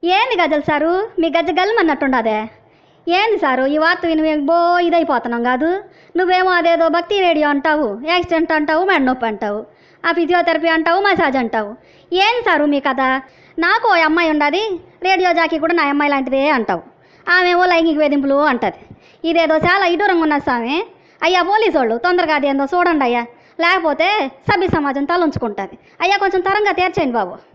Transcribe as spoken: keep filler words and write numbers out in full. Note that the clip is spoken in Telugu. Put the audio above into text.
ఏంది గజల్ సారు మీ గజ్జ గల్మన్నట్టుండదే? ఏంది సారు ఈ వార్త విని మేము బో ఇదైపోతున్నాం కాదు. నువ్వేమో అదేదో భక్తి రేడియో అంటావు, యాక్సిడెంట్ అంటావు, మెడ నొప్పి అంటావు, ఆ ఫిజియోథెరపీ అంటావు, మసాజ్ అంటావు. ఏంది సారు మీ కథ? నాకు ఓ అమ్మాయి ఉండదు, రేడియో జాకీ కూడా నా అమ్మాయి లాంటిదే అంటావు. ఆమెమో లైంగిక వేధింపులు అంటది. ఇదేదో చాలా ఇడూరంగా ఉన్నది స్వామి. అయ్యా పోలీసు వాళ్ళు తొందరగా అదేందో చూడండి అయ్యా, లేకపోతే సభ్య సమాజం తలంచుకుంటుంది. అయ్యా కొంచెం తరంగా తీర్చేయండి బాబు.